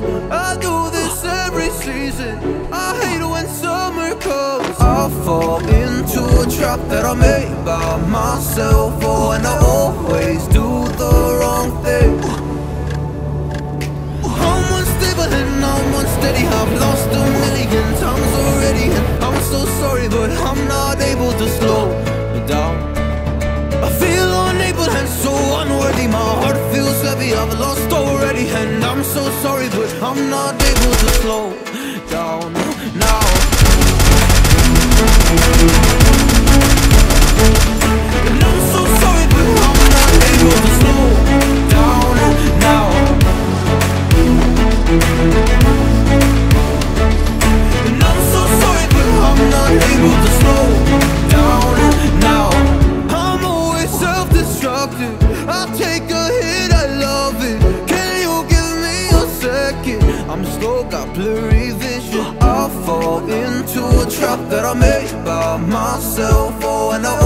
I do this every season. I hate when summer comes. I fall into a trap that I made by myself. Oh, and I always do the wrong thing. I'm unstable and I'm unsteady. I've lost a million times already, and I'm so sorry, but I'm not able to slow down. I feel unable and so unworthy. My heart feels heavy, I've lost already, and I'm so sorry, but I'm not able to slow down now. And I'm so sorry, but I'm not able to slow down now. And I'm so sorry, but I'm not able to slow down now. I'm always self-destructive. I take a hit, I love it. Can you give me a second? I'm slow, got blurry vision. I fall into a trap that I made by myself. Oh, and I